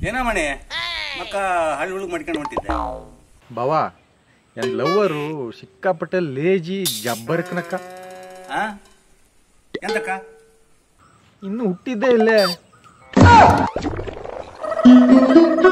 ಏನ ಮಣಿ ಮಕ್ಕ ಹಳ್ಳಿ ಹುಳುಗ್ ಮಾಡ್ಕೊಂಡು ಹೊಂಟಿದ್ದೆ ಬಾವಾ ಎನ್ ಲವ್ವರು ಸಿಕ್ಕಾಪಟ್ಟೆ ಲೇಜಿ ಜಬ್ಬರ್ಕನಕ್ಕ. ಎಂತಕ್ಕ ಇನ್ನು ಹುಟ್ಟಿದ್ದೇ ಇಲ್ಲೇ.